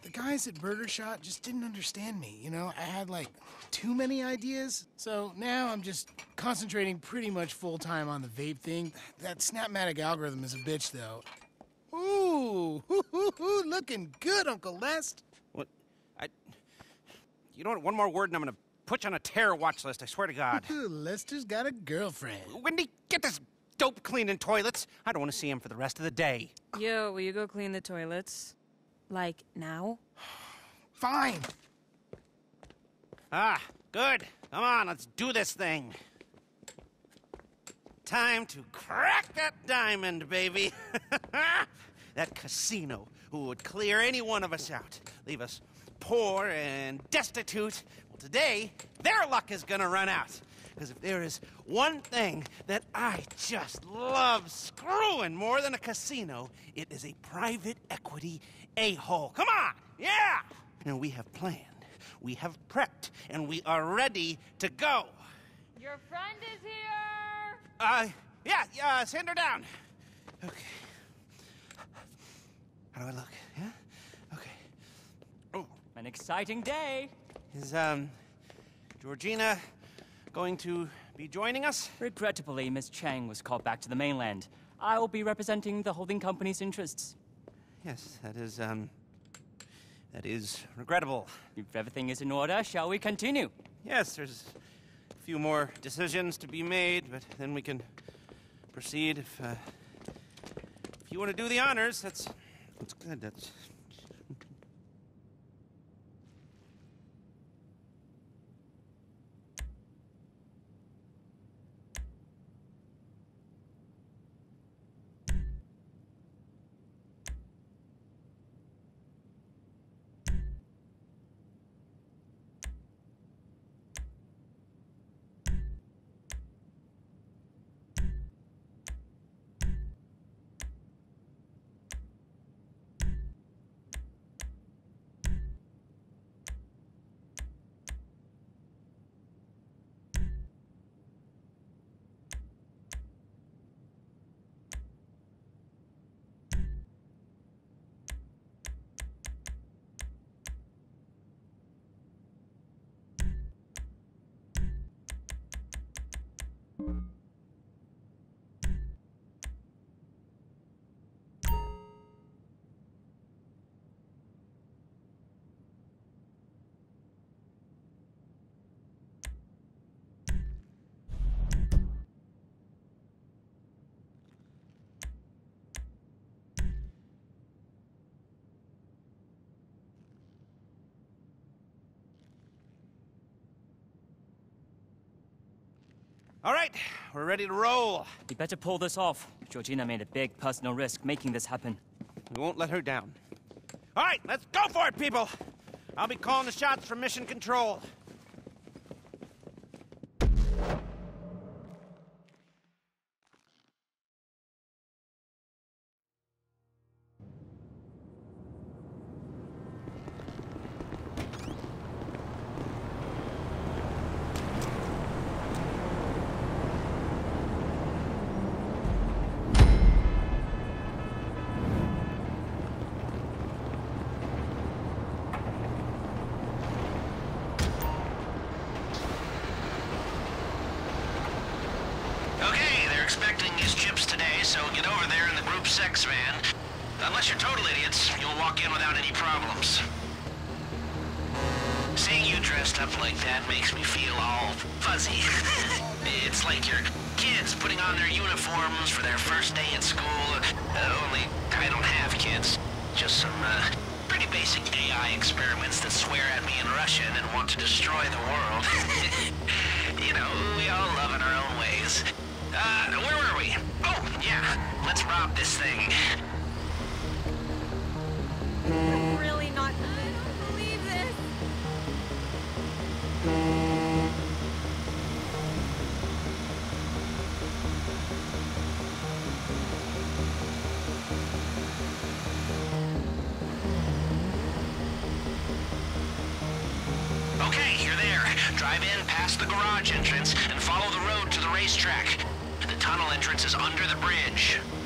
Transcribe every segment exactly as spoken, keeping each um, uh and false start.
the guys at Burger Shot just didn't understand me, you know? I had, like, too many ideas. So now I'm just concentrating pretty much full-time on the vape thing. That Snapmatic algorithm is a bitch, though. Ooh, hoo, hoo, hoo, looking good, Uncle Lest. What? I... You know what? One more word and I'm gonna put you on a terror watch list, I swear to God. Lester's got a girlfriend. Wendy, get this dope cleaning toilets. I don't want to see him for the rest of the day. Yo, will you go clean the toilets? Like, now? Fine. Ah, good. Come on, let's do this thing. Time to crack that diamond, baby. That casino who would clear any one of us out, leave us poor and destitute. Well, today, their luck is gonna run out. Because if there is one thing that I just love screwing more than a casino, it is a private equity a-hole. Come on! Yeah! And we have planned, we have prepped, and we are ready to go. Your friend is here! Uh, yeah, yeah, send her down. Okay. How do I look? Yeah? Okay. Oh. An exciting day. Is, um, Georgina going to be joining us? Regrettably, Miss Chang was called back to the mainland. I will be representing the holding company's interests. Yes, that is, um, that is regrettable. If everything is in order, shall we continue? Yes, there's a few more decisions to be made, but then we can proceed. If, uh, if you want to do the honors, that's, that's good, that's... All right, we're ready to roll. We better pull this off. Georgina made a big personal risk making this happen. We won't let her down. All right, let's go for it, people. I'll be calling the shots from Mission Control. Expecting these chips today, so get over there in the group sex van. Unless you're total idiots, you'll walk in without any problems. Seeing you dressed up like that makes me feel all fuzzy. It's like your kids putting on their uniforms for their first day at school. Uh, only I don't have kids. Just some uh, pretty basic A I experiments that swear at me in Russian and want to destroy the world. You know, we all love in our own ways. Uh, where were we? Oh, yeah. Let's rob this thing. I'm really not... I don't believe this. Okay, you're there. Drive in past the garage entrance and follow the road to the racetrack. The tunnel entrance is under the bridge. What?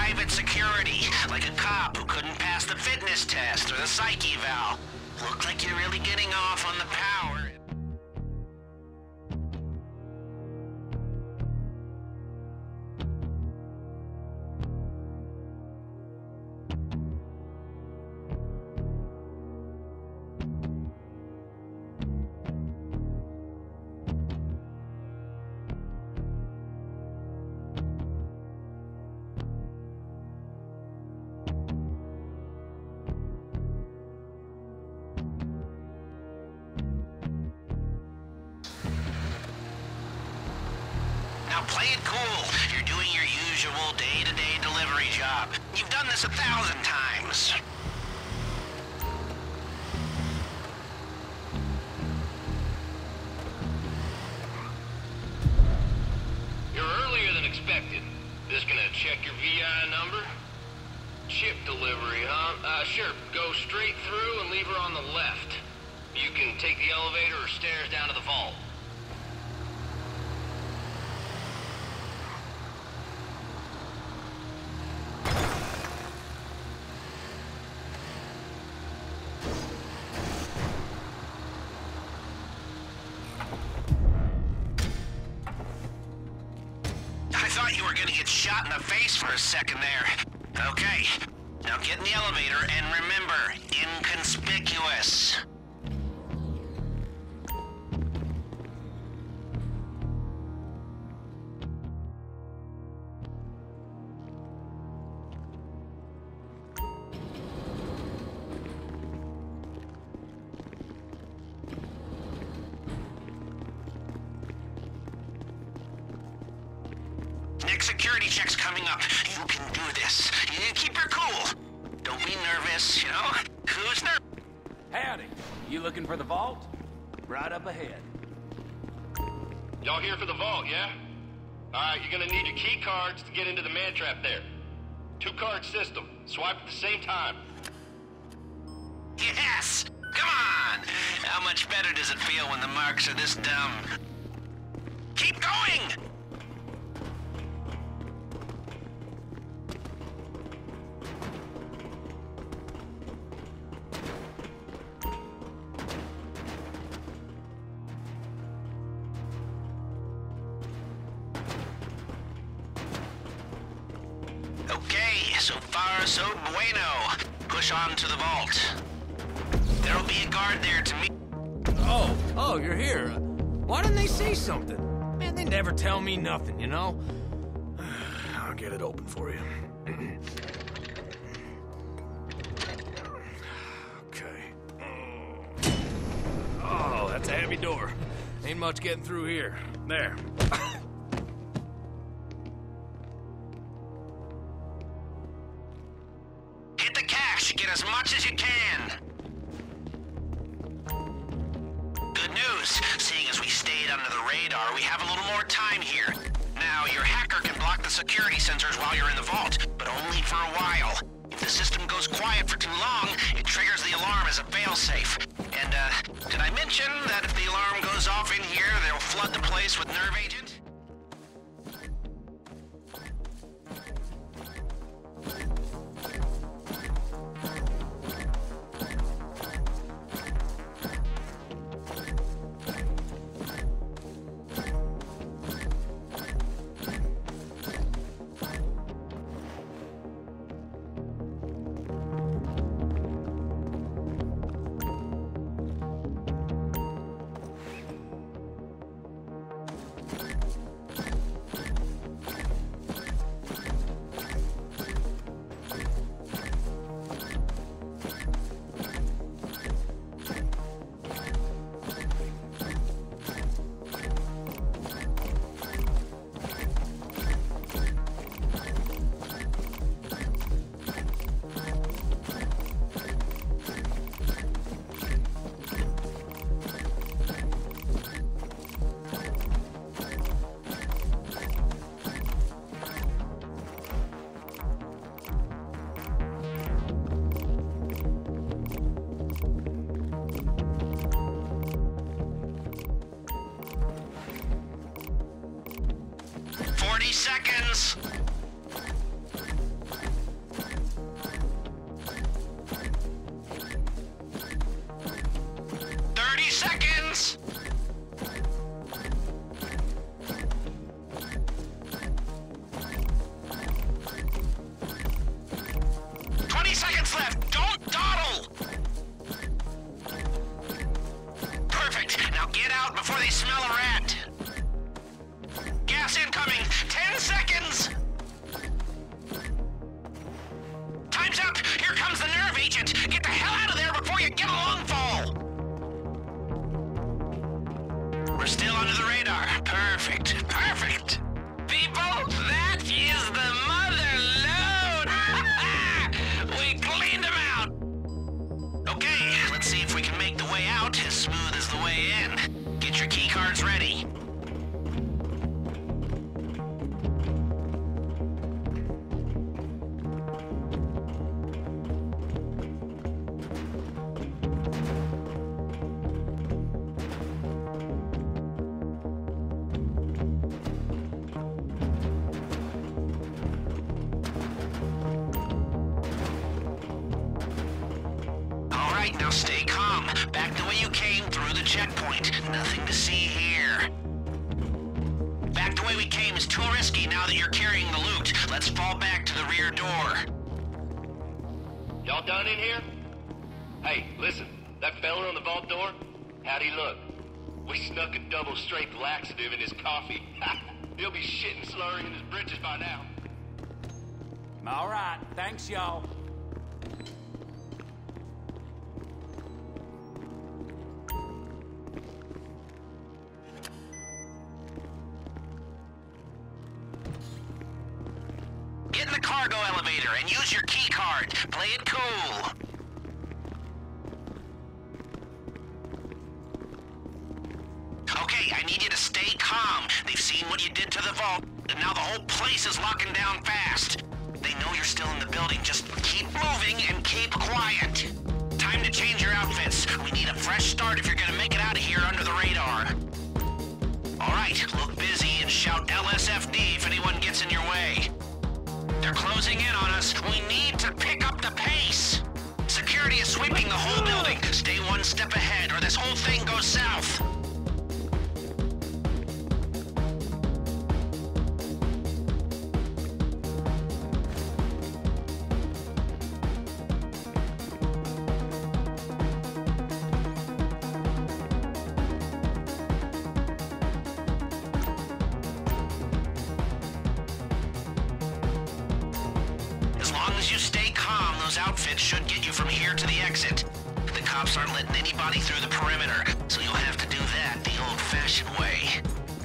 private security, like a cop who couldn't pass the fitness test or the psych eval. Look like you're really getting off on the power. Now play it cool. You're doing your usual day-to-day delivery job. You've done this a thousand times. You're earlier than expected. Just gonna check your V I number? Chip delivery, huh? Uh, sure. Go straight through and leave her on the left. You can take the elevator or stairs down to the vault. I thought you were gonna get shot in the face for a second there. Okay, now get in the elevator and remember, inconspicuous. Next security check's coming up. You can do this. You keep her cool. Don't be nervous, you know? Who's nervous? Howdy. You looking for the vault? Right up ahead. Y'all here for the vault, yeah? Alright, you're gonna need your key cards to get into the man trap there. Two-card system. Swipe at the same time. Yes! Come on! How much better does it feel when the marks are this dumb? Keep going! Okay, so far so bueno. Push on to the vault. There'll be a guard there to meet. Oh, oh, you're here. Why didn't they say something? Man, they never tell me nothing, you know? I'll get it open for you. Okay. Oh, that's a heavy door. Ain't much getting through here. There. Hit the cash, get as much as you can. Good news, seeing as we stayed under the radar, we have a little more time here. Now, your hacker can block the security sensors while you're in the vault, but only for a while. If the system goes quiet for too long, it triggers the alarm as a failsafe. And, uh, did I mention that if the alarm goes off in here, they'll flood the place with nerve agent? Forty seconds. Get out before they smell a rat. Gas incoming. Ten seconds. Time's up. Here comes the nerve agent. Get the hell out of there before you get a lung fall. We're still under the radar. Perfect. Perfect. People, that is the mother load. We cleaned them out. Okay, let's see if we can make the way out as smooth as the way in. Get your key cards ready. Now stay calm. Back the way you came through the checkpoint. Nothing to see here. Back the way we came is too risky now that you're carrying the loot. Let's fall back to the rear door. Y'all done in here? Hey, listen. That fella on the vault door? How'd he look? We snuck a double-strength laxative in his coffee. He'll be shitting slurry in his britches by now. All right. Thanks, y'all. Get in the cargo elevator and use your key card. Play it cool. Okay, I need you to stay calm. They've seen what you did to the vault, and now the whole place is locking down fast. They know you're still in the building. Just keep moving and keep quiet. Time to change your outfits. We need a fresh start if you're gonna make it out of here under the radar. All right, look busy and shout L S F D if anyone gets in your way. They're closing in on us. We need to pick up the pace. Security is sweeping the whole building. Stay one step ahead or this whole thing goes south. As you stay calm, those outfits should get you from here to the exit. The cops aren't letting anybody through the perimeter, so you'll have to do that the old-fashioned way.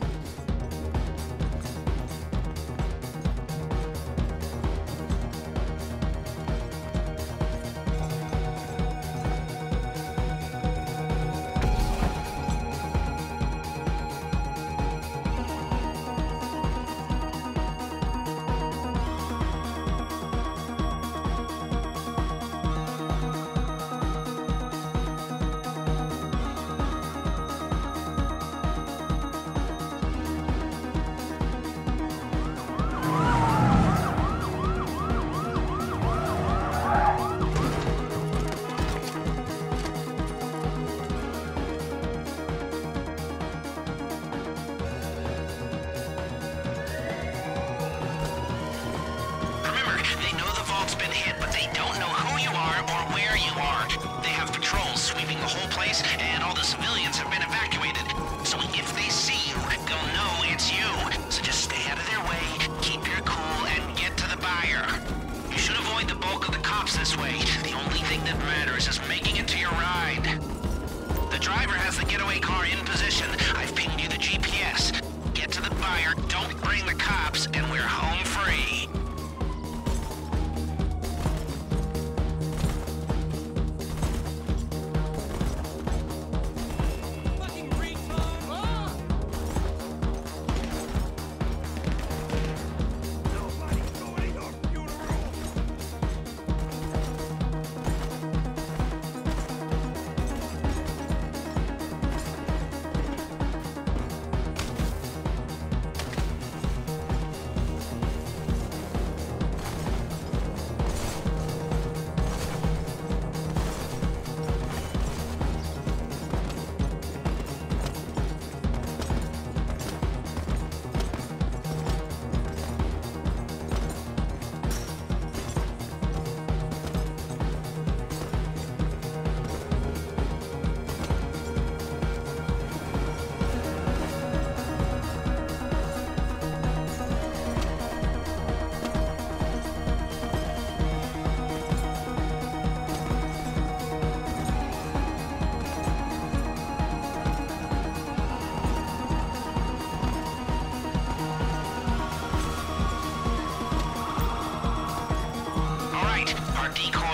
And all the civilians have been evacuated. So if they see you, they'll know it's you. So just stay out of their way, keep your cool, and get to the buyer. You should avoid the bulk of the cops this way. The only thing that matters is making it to your ride. The driver has the getaway car in position. I've pinged you the G P S. Get to the buyer, don't bring the cops, and we're home free.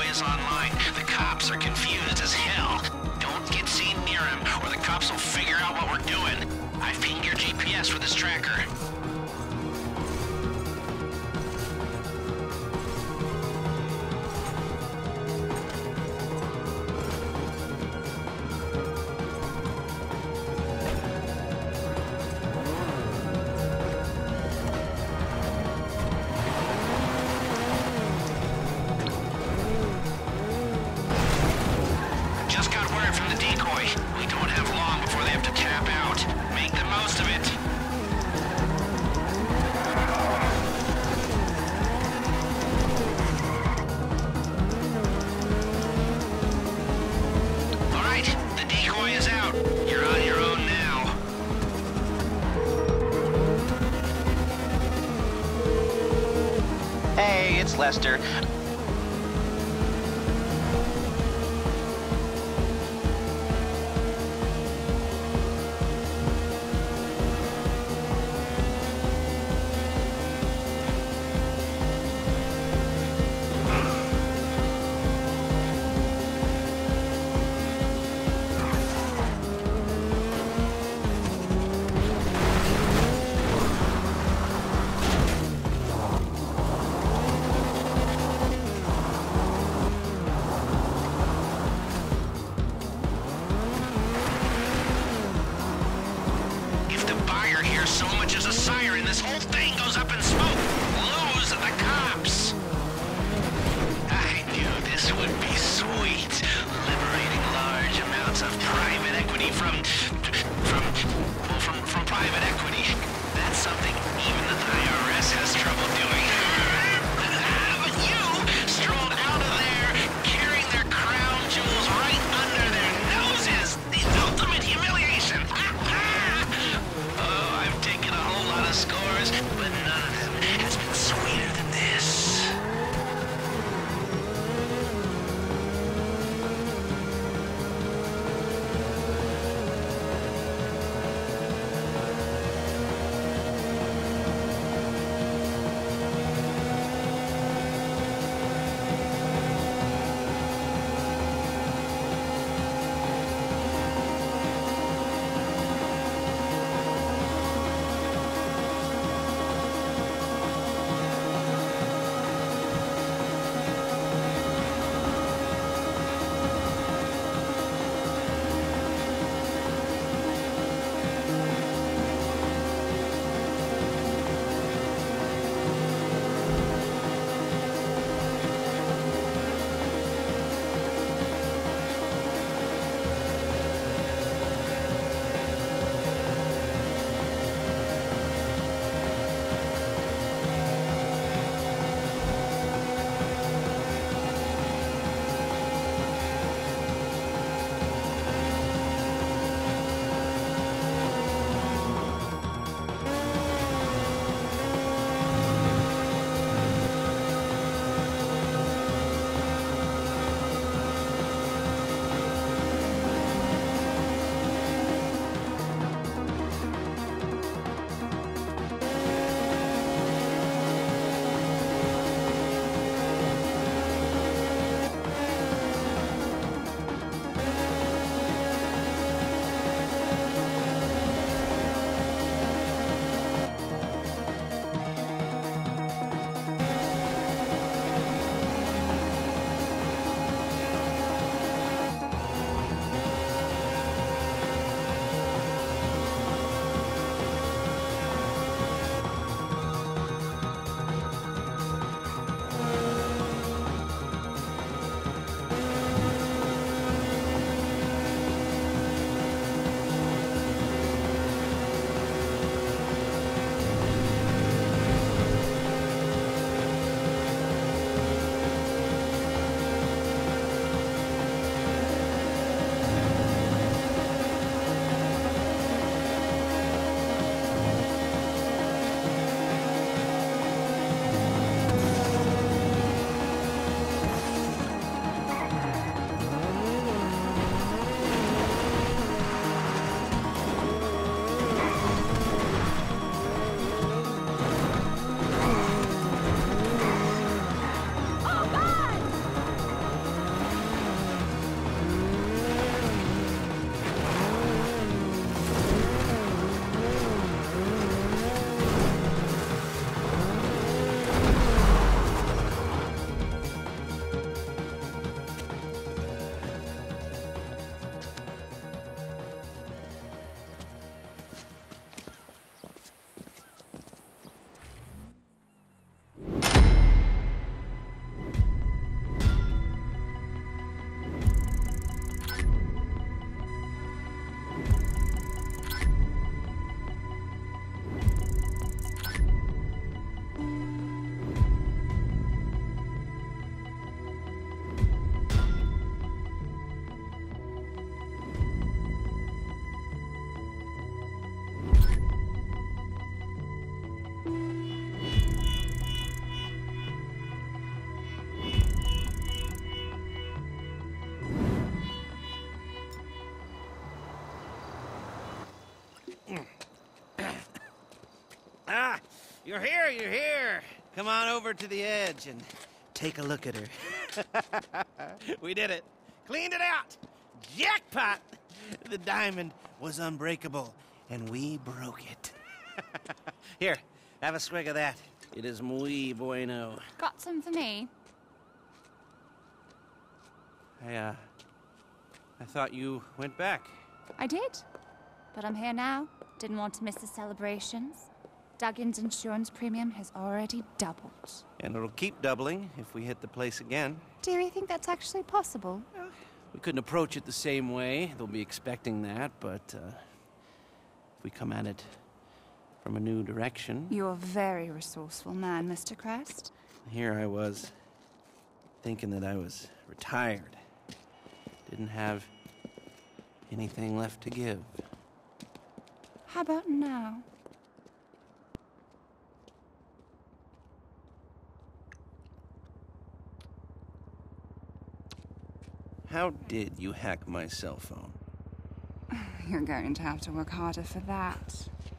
is online. The cops are confused as hell. Don't get seen near him, or the cops will figure out what we're doing. I've pinged your G P S with his tracker. Just got word from the decoy. We don't have long before they have to tap out. Make the most of it. All right, the decoy is out. You're on your own now. Hey, it's Lester. If the buyer hears so much as a siren, this whole thing goes up in smoke. Lose the cops. I knew this would be sweet. Liberating large amounts of private equity from... from... well, from, from private equity. That's something even the I R S has trouble doing. But you strolled out of there, carrying their crown jewels right under their noses. The ultimate humiliation. Oh, I've taken a whole lot of scores, but none of them has been sweeter than this. Ah, you're here, you're here. Come on over to the edge and take a look at her. We did it. Cleaned it out. Jackpot! The diamond was unbreakable, and we broke it. Here, have a swig of that. It is muy bueno. Got some for me? I, uh... I thought you went back. I did. But I'm here now. Didn't want to miss the celebrations. Duggan's insurance premium has already doubled. And it'll keep doubling if we hit the place again. Do you think that's actually possible? We couldn't approach it the same way. They'll be expecting that, but, uh... if we come at it from a new direction... You're a very resourceful man, Mister Crest. Here I was, thinking that I was retired. Didn't have anything left to give. How about now? How did you hack my cell phone? You're going to have to work harder for that.